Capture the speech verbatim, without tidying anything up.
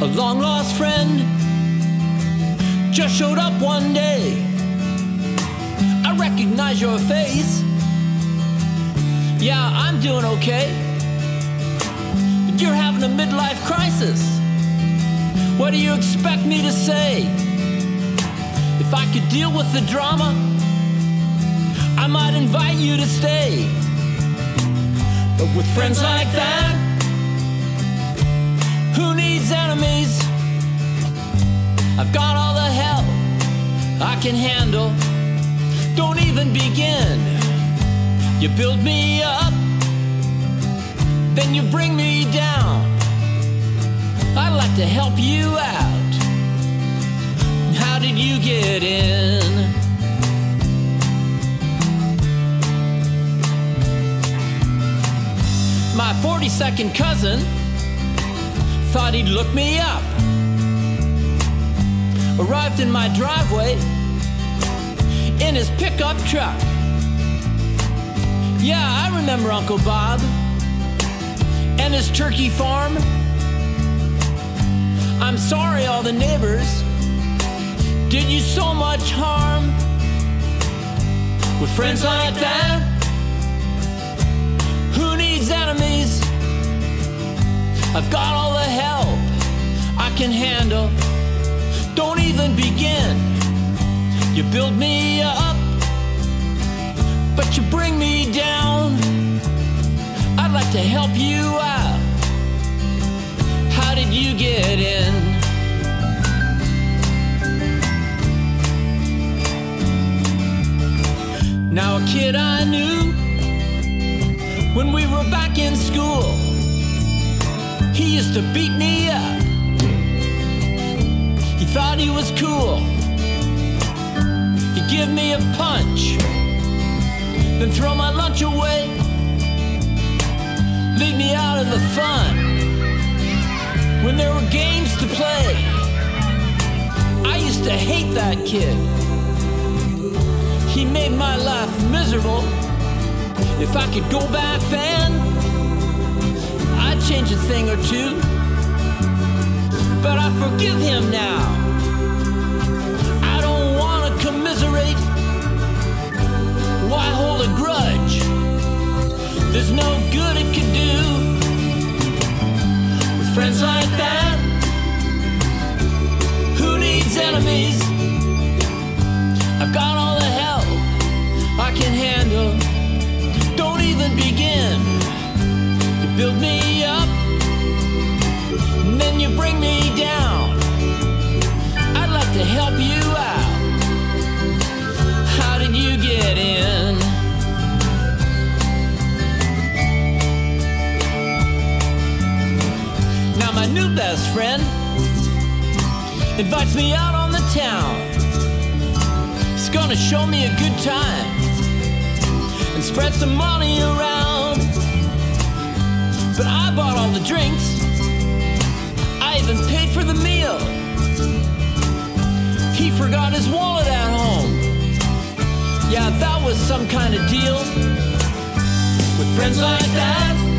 A long-lost friend just showed up one day. I recognize your face. Yeah, I'm doing okay, but you're having a midlife crisis. What do you expect me to say? If I could deal with the drama, I might invite you to stay. But with friends like that, who needs enemies? I've got all the help I can handle. Don't even begin. You build me up, then you bring me down. I'd like to help you out. How did you get in? My forty-second cousin thought he'd look me up. Arrived in my driveway in his pickup truck. Yeah, I remember Uncle Bob and his turkey farm. I'm sorry all the neighbors did you so much harm. With friends like that, who needs enemies? I've got all the help I can handle. Don't even begin. You build me up, but you bring me down. I'd like to help you out. How did you get in? Now a kid I knew when we were back in school, he used to beat me up. He thought he was cool. He'd give me a punch, then throw my lunch away, leave me out of the fun when there were games to play. I used to hate that kid. He made my life miserable. If I could go back then, I'd change a thing or two. But I forgive him now. I don't want to commiserate. Why hold a grudge? There's no good it could do. With friends like that, who needs enemies? I've got all the help I can handle. Don't even begin. You build me up, and then you bring me down. I'd like to help you out. How did you get in? Now my new best friend invites me out on the town. He's gonna show me a good time and spread some money around. But I bought all the drinks, I even paid for the meal. He forgot his wallet at home. Yeah, that was some kind of deal. With friends like that,